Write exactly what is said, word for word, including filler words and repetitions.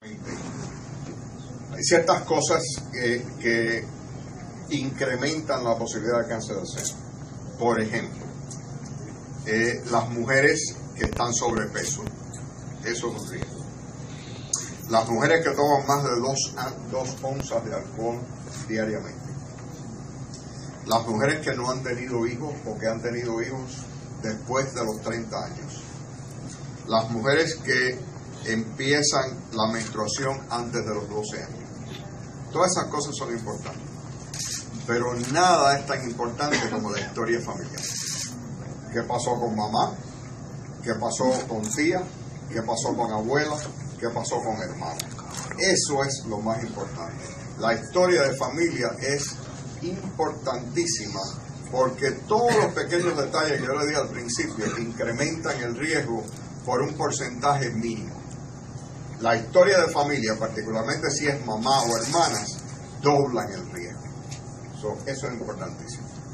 Hay ciertas cosas que, que incrementan la posibilidad de cáncer de seno. Por ejemplo, eh, las mujeres que están sobrepeso, eso es un riesgo. Las mujeres que toman más de dos, dos onzas de alcohol diariamente. Las mujeres que no han tenido hijos o que han tenido hijos después de los treinta años. Las mujeres que empiezan la menstruación antes de los doce años. Todas esas cosas son importantes, pero nada es tan importante como la historia familiar. ¿Qué pasó con mamá? ¿Qué pasó con tía? ¿Qué pasó con abuela? ¿Qué pasó con hermana? Eso es lo más importante. La historia de familia es importantísima porque todos los pequeños detalles que yo le di al principio incrementan el riesgo por un porcentaje mínimo. La historia de familia, particularmente si es mamá o hermanas, doblan el riesgo. So, eso es importantísimo.